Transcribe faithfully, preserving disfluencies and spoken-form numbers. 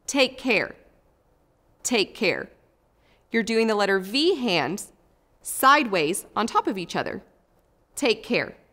Take care. Take care. You're doing the letter V hands sideways on top of each other. Take care.